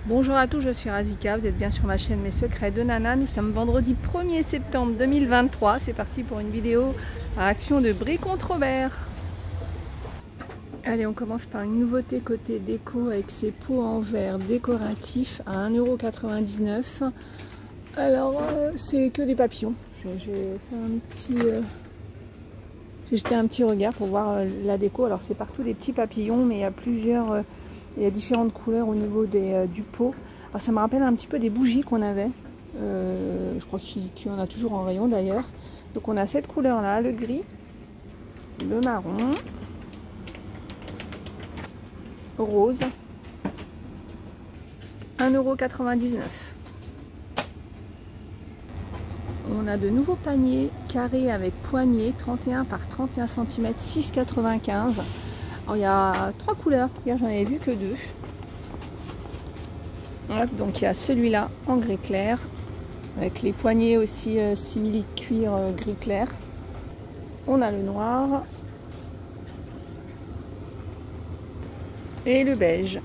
Bonjour à tous, je suis Razika, vous êtes bien sur ma chaîne Mes Secrets de Nana. Nous sommes vendredi 1er septembre 2023. C'est parti pour une vidéo à action de Brie contre Robert. Allez, on commence par une nouveauté côté déco avec ces pots en verre décoratifs à 1,99 €. Alors, c'est que des papillons. J'ai jeté un petit regard pour voir la déco. Alors, c'est partout des petits papillons, mais il y a plusieurs... il y a différentes couleurs au niveau du pot. Alors ça me rappelle un petit peu des bougies qu'on avait. Je crois qu'il y en a toujours en rayon d'ailleurs. Donc on a cette couleur là, le gris, le marron, rose. 1,99 €. On a de nouveaux paniers carrés avec poignée, 31 par 31 cm, 6,95 €. Alors, il y a 3 couleurs, hier j'en avais vu que 2. Hop, donc il y a celui-là en gris clair, avec les poignées aussi simili cuir gris clair. On a le noir et le beige.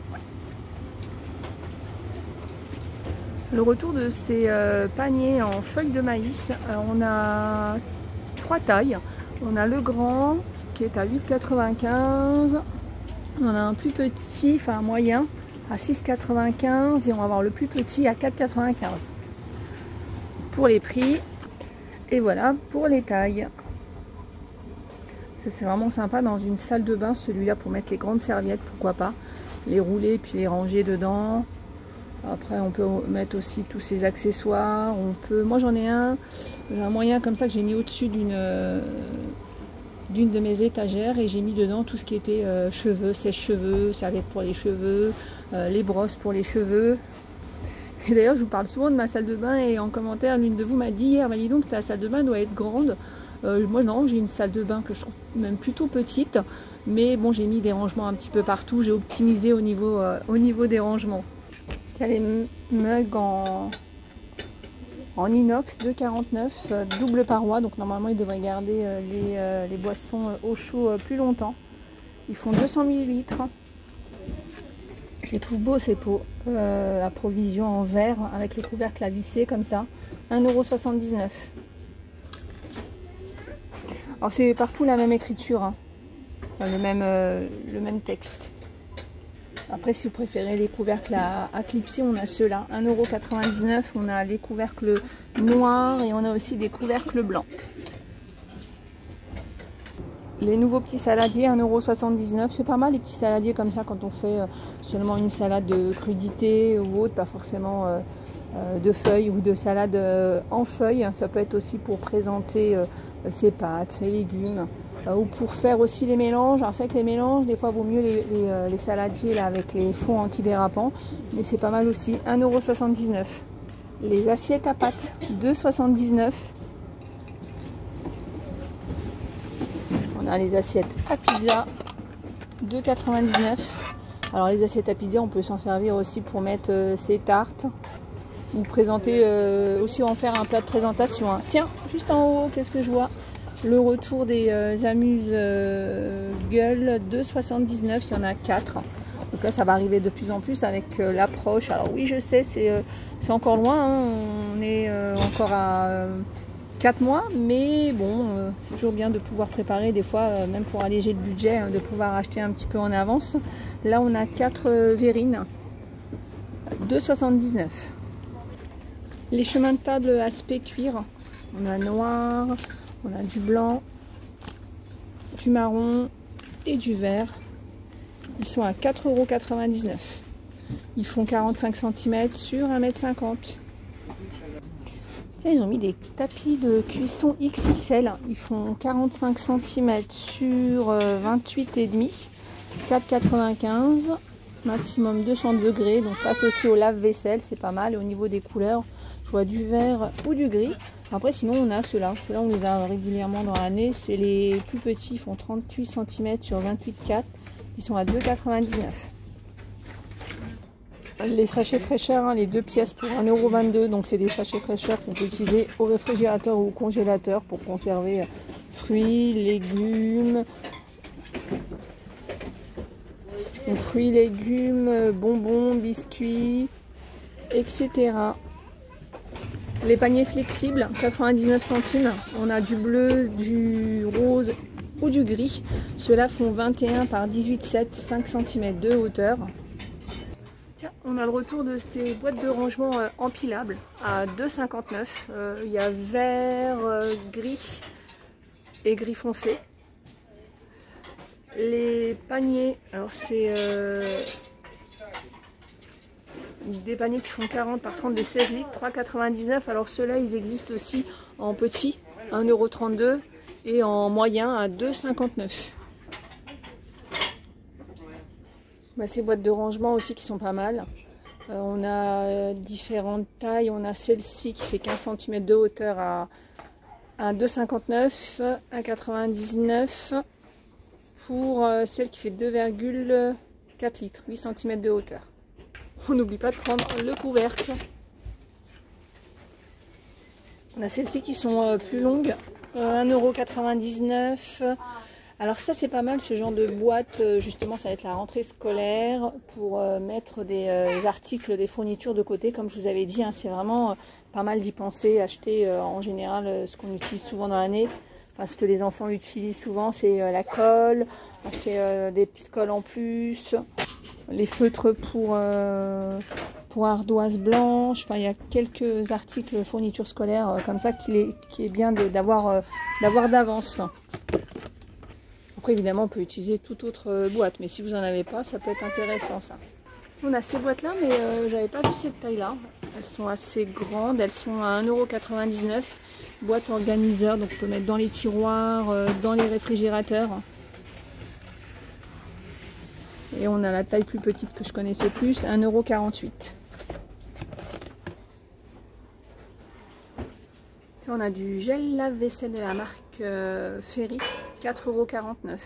Le retour de ces paniers en feuilles de maïs, on a 3 tailles. On a le grand qui est à 8,95 €. On a un plus petit, enfin un moyen à 6,95 € et on va avoir le plus petit à 4,95 € pour les prix. Et voilà pour les tailles. C'est vraiment sympa dans une salle de bain, celui-là, pour mettre les grandes serviettes, pourquoi pas les rouler puis les ranger dedans. Après on peut mettre aussi tous ces accessoires. Moi j'en ai j'ai un moyen comme ça que j'ai mis au-dessus d'une de mes étagères et j'ai mis dedans tout ce qui était cheveux, sèche-cheveux, serviettes pour les cheveux, les brosses pour les cheveux. Et d'ailleurs je vous parle souvent de ma salle de bain et en commentaire l'une de vous m'a dit hier, dis donc ta salle de bain doit être grande. Moi non, j'ai une salle de bain que je trouve même plutôt petite, mais bon, j'ai mis des rangements un petit peu partout, j'ai optimisé au niveau des rangements. Il y a les mugs en inox 2,49 €, double paroi, donc normalement ils devraient garder les boissons au chaud plus longtemps. Ils font 200 ml. Je les trouve beaux ces pots à provision en verre avec le couvercle à visser comme ça, 1,79 €. Alors c'est partout la même écriture, hein. Enfin, le même texte. Après, si vous préférez les couvercles à clipser, on a ceux-là, 1,99 €. On a les couvercles noirs et on a aussi des couvercles blancs. Les nouveaux petits saladiers, 1,79 €. C'est pas mal les petits saladiers comme ça quand on fait seulement une salade de crudité ou autre, pas forcément de feuilles ou de salade en feuilles. Ça peut être aussi pour présenter ses pâtes, ses légumes. Ou pour faire aussi les mélanges. Alors c'est vrai que les mélanges, des fois vaut mieux les saladiers là, avec les fonds antidérapants, mais c'est pas mal aussi, 1,79 €. Les assiettes à pâtes, 2,79 €. On a les assiettes à pizza, 2,99 €. Alors les assiettes à pizza, on peut s'en servir aussi pour mettre ses tartes ou présenter, aussi en faire un plat de présentation, hein. Tiens, juste en haut, qu'est-ce que je vois? Le retour des amuse-gueules, 2,79 €, il y en a 4. Donc là, ça va arriver de plus en plus avec l'approche. Alors oui, je sais, c'est encore loin, hein. On est encore à 4 mois, mais bon, c'est toujours bien de pouvoir préparer des fois, même pour alléger le budget, hein, de pouvoir acheter un petit peu en avance. Là, on a 4 verrines, 2,79 €. Les chemins de table aspect cuir, on a noir, on a du blanc, du marron et du vert. Ils sont à 4,99 €. Ils font 45 cm sur 1,50 m. Tiens, ils ont mis des tapis de cuisson XXL. Ils font 45 cm sur 28,5, 4,95 €, maximum 200 degrés. Donc passe aussi au lave-vaisselle, c'est pas mal. Et au niveau des couleurs, je vois du vert ou du gris. Après sinon on a ceux-là, on les a régulièrement dans l'année, c'est les plus petits, ils font 38 cm sur 28,4, ils sont à 2,99 €. Les sachets fraîcheurs, hein, les 2 pièces pour 1,22 €, donc c'est des sachets fraîcheurs qu'on peut utiliser au réfrigérateur ou au congélateur pour conserver fruits, légumes, Donc fruits, légumes, bonbons, biscuits, etc. Les paniers flexibles, 99 centimes. On a du bleu, du rose ou du gris. Ceux-là font 21 par 18,7, 5 cm de hauteur. Tiens, on a le retour de ces boîtes de rangement empilables à 2,59. Il y a vert, gris et gris foncé. Les paniers, alors c'est des paniers qui font 40 par 30 des 16 litres, 3,99. Alors ceux-là, ils existent aussi en petit, 1,32 € et en moyen à 2,59. Ces boîtes de rangement aussi qui sont pas mal. On a différentes tailles. On a celle-ci qui fait 15 cm de hauteur à 2,59, 1,99 pour celle qui fait 2,4 litres, 8 cm de hauteur. On n'oublie pas de prendre le couvercle. On a celles-ci qui sont plus longues, 1,99 €. Alors ça c'est pas mal, ce genre de boîte, justement ça va être la rentrée scolaire pour mettre des articles, des fournitures de côté. Comme je vous avais dit, hein, c'est vraiment pas mal d'y penser, acheter en général ce qu'on utilise souvent dans l'année. Enfin, ce que les enfants utilisent souvent, c'est la colle, acheter des petites colles en plus, les feutres pour ardoise blanche. Enfin, il y a quelques articles fournitures scolaires comme ça qui est bien d'avoir d'avance. Après, évidemment, on peut utiliser toute autre boîte, mais si vous n'en avez pas, ça peut être intéressant ça. On a ces boîtes là, mais j'avais pas vu cette taille là. Elles sont assez grandes, elles sont à 1,99 €. Boîte organiseur, donc on peut mettre dans les tiroirs, dans les réfrigérateurs. Et on a la taille plus petite que je connaissais plus, 1,48 €. On a du gel lave-vaisselle de la marque Ferry, 4,49 €.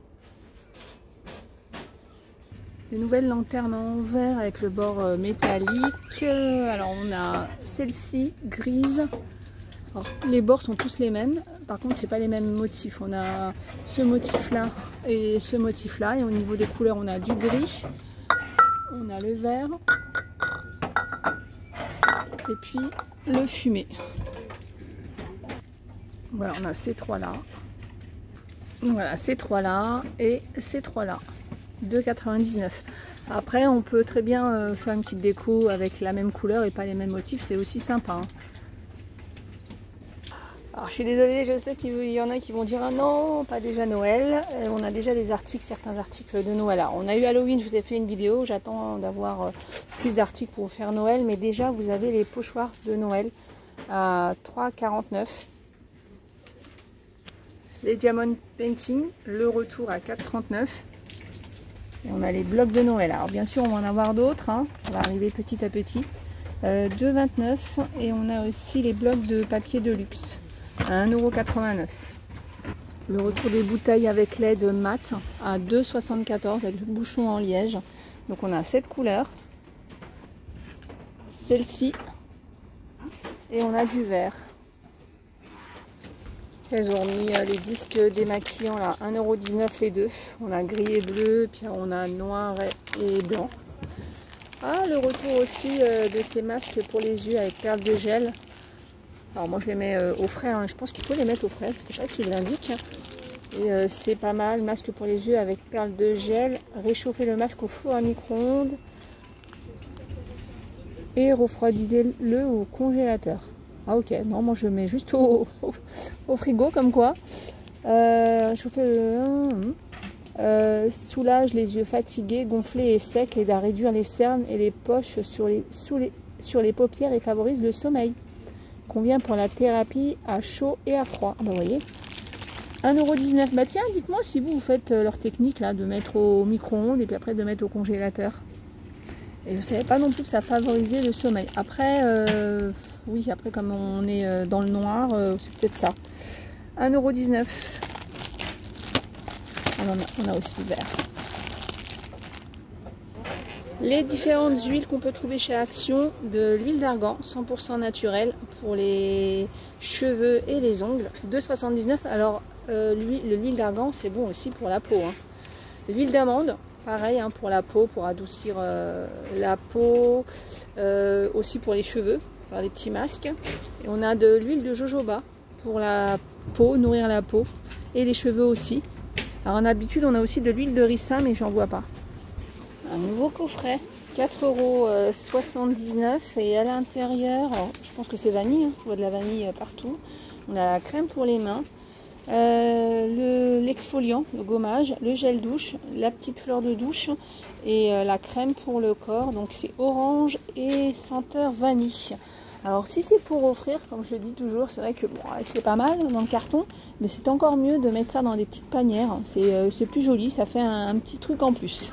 Des nouvelles lanternes en verre avec le bord métallique. Alors on a celle-ci grise. Alors, les bords sont tous les mêmes. Par contre, c'est pas les mêmes motifs. On a ce motif-là et ce motif-là. Et au niveau des couleurs, on a du gris, on a le vert et puis le fumé. Voilà, on a ces trois-là. Voilà, ces trois-là et ces trois-là. 2,99 €. Après, on peut très bien faire une petite déco avec la même couleur et pas les mêmes motifs. C'est aussi sympa. Hein. Alors, je suis désolée, je sais qu'il y en a qui vont dire ah non, pas déjà Noël. On a déjà des articles, certains articles de Noël. Alors, on a eu Halloween, je vous ai fait une vidéo. J'attends d'avoir plus d'articles pour faire Noël. Mais déjà, vous avez les pochoirs de Noël à 3,49 €. Les Diamond Painting, le retour à 4,39 €. Et on a les blocs de Noël. Alors bien sûr, on va en avoir d'autres. Hein. Ça va arriver petit à petit. 2,29 €. Et on a aussi les blocs de papier de luxe à 1,89 €. Le retour des bouteilles avec LED mat à 2,74 € avec le bouchon en liège. Donc on a cette couleur. Celle-ci. Et on a du vert. Elles ont mis les disques démaquillants là, 1,19 € les deux. On a gris et bleu, puis on a noir et blanc. Ah, le retour aussi de ces masques pour les yeux avec perles de gel. Alors moi je les mets au frais, hein. Je pense qu'il faut les mettre au frais, je ne sais pas s'il l'indique. Et c'est pas mal, masque pour les yeux avec perles de gel. Réchauffer le masque au four à micro-ondes. Et refroidissez-le au congélateur. Ah ok, non, moi je mets juste au frigo comme quoi. Chauffer le... soulage les yeux fatigués, gonflés et secs, aide à réduire les cernes et les poches sur les paupières et favorise le sommeil. Convient pour la thérapie à chaud et à froid. Ah bah, vous voyez, 1,19 €. Bah tiens, dites-moi si vous faites leur technique là de mettre au micro-ondes et puis après de mettre au congélateur. Et je ne savais pas non plus que ça favorisait le sommeil. Après, oui, après comme on est dans le noir, c'est peut-être ça. 1,19 €. On a aussi le vert. Les différentes huiles qu'on peut trouver chez Action, de l'huile d'argan 100% naturelle pour les cheveux et les ongles, 2,79 €. Alors l'huile d'argan c'est bon aussi pour la peau. Hein. L'huile d'amande Pareil hein, pour la peau, pour adoucir la peau, aussi pour les cheveux, faire des petits masques. Et on a de l'huile de jojoba pour la peau, nourrir la peau et les cheveux aussi. Alors en habitude on a aussi de l'huile de ricin mais j'en vois pas. Un nouveau coffret, 4,79 € et à l'intérieur, je pense que c'est vanille, hein, je vois de la vanille partout. On a la crème pour les mains, l'exfoliant, le gommage, le gel douche, la petite fleur de douche et la crème pour le corps. Donc c'est orange et senteur vanille. Alors si c'est pour offrir, comme je le dis toujours, c'est vrai que bon, c'est pas mal dans le carton, mais c'est encore mieux de mettre ça dans des petites panières. C'est plus joli, ça fait un petit truc en plus.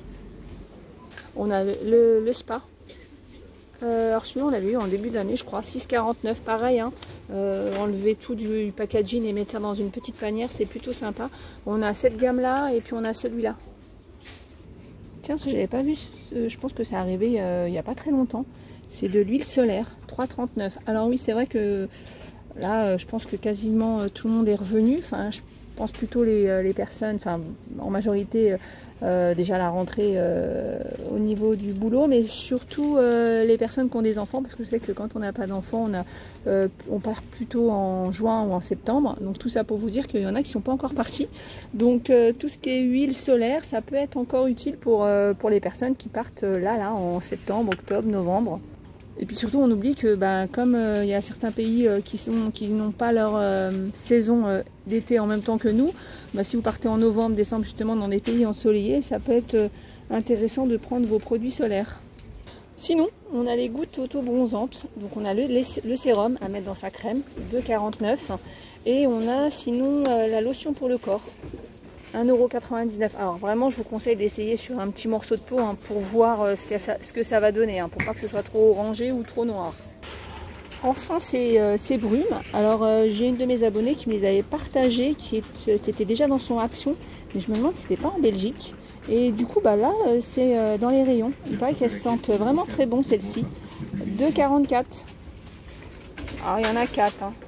On a le spa. Alors celui-là on l'avait eu en début d'année je crois, 6,49 €, pareil hein. Enlever tout du packaging et mettre ça dans une petite panière, c'est plutôt sympa. On a cette gamme là et puis on a celui-là. Tiens, ça j'avais pas vu, je pense que c'est arrivé il n'y a pas très longtemps. C'est de l'huile solaire, 3,39 €. Alors oui c'est vrai que là je pense que quasiment tout le monde est revenu. Enfin je pense plutôt les personnes, enfin en majorité déjà la rentrée au niveau du boulot, mais surtout les personnes qui ont des enfants, parce que je sais que quand on n'a pas d'enfants, on part plutôt en juin ou en septembre. Donc tout ça pour vous dire qu'il y en a qui ne sont pas encore partis. Donc tout ce qui est huile solaire, ça peut être encore utile pour les personnes qui partent là en septembre, octobre, novembre. Et puis surtout on oublie que comme il y a certains pays qui n'ont pas leur saison d'été en même temps que nous, si vous partez en novembre, décembre justement dans des pays ensoleillés, ça peut être intéressant de prendre vos produits solaires. Sinon on a les gouttes auto-bronzantes, donc on a le sérum à mettre dans sa crème, 2,49 €, et on a sinon la lotion pour le corps, 1,99 €. Alors vraiment je vous conseille d'essayer sur un petit morceau de peau hein, pour voir ce que ça va donner, hein, pour pas que ce soit trop orangé ou trop noir. Enfin ces brumes, alors j'ai une de mes abonnées qui me les avait partagées, c'était déjà dans son action, mais je me demande si c'était pas en Belgique. Et du coup là c'est dans les rayons, il paraît qu'elles sentent vraiment très bon celle-ci, 2,44 €. Alors il y en a 4 hein.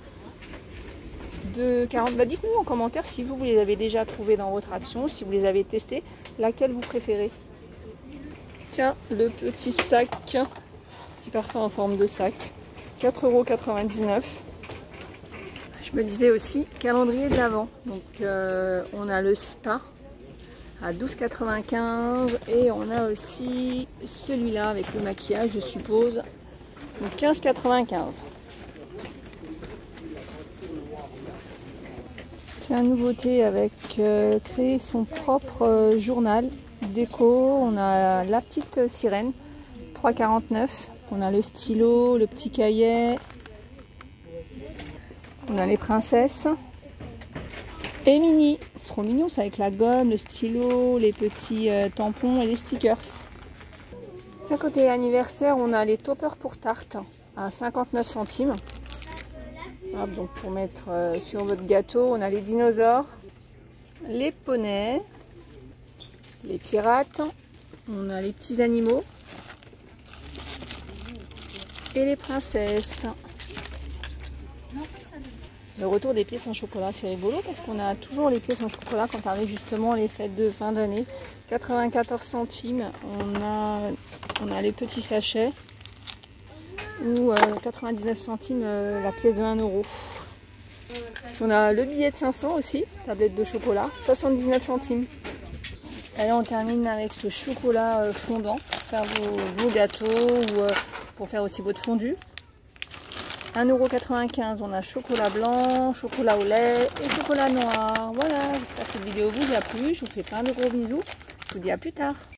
De 40. Dites-nous en commentaire si vous les avez déjà trouvés dans votre action, si vous les avez testés, laquelle vous préférez. Tiens, le petit sac, petit parfum en forme de sac, 4,99 €. Je me disais aussi calendrier de l'Avent. Donc on a le spa à 12,95 € et on a aussi celui-là avec le maquillage, je suppose, donc 15,95 €. Tiens, nouveauté avec créer son propre journal déco. On a la petite sirène, 3,49 €. On a le stylo, le petit cahier. On a les princesses. Et mini, c'est trop mignon, c'est avec la gomme, le stylo, les petits tampons et les stickers. Tiens, côté anniversaire, on a les toppers pour tarte à 59 centimes. Hop, donc pour mettre sur votre gâteau, on a les dinosaures, les poneys, les pirates, on a les petits animaux et les princesses. Le retour des pièces en chocolat, c'est rigolo parce qu'on a toujours les pièces en chocolat quand arrivent justement les fêtes de fin d'année. 94 centimes, on a les petits sachets. Ou 99 centimes la pièce de 1 €. On a le billet de 500 aussi, tablette de chocolat, 79 centimes. Et là on termine avec ce chocolat fondant pour faire vos gâteaux ou pour faire aussi votre fondu. 1,95 €, on a chocolat blanc, chocolat au lait et chocolat noir. Voilà, j'espère que cette vidéo vous a plu, je vous fais plein de gros bisous, je vous dis à plus tard.